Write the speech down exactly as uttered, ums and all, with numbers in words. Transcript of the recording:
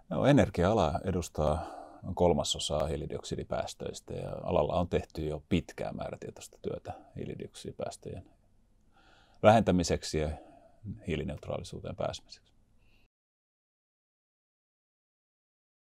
No, energia-ala edustaa noin kolmasosaa hiilidioksidipäästöistä ja alalla on tehty jo pitkää määrätietoista työtä hiilidioksidipäästöjen vähentämiseksi ja hiilineutraalisuuteen pääsemiseksi.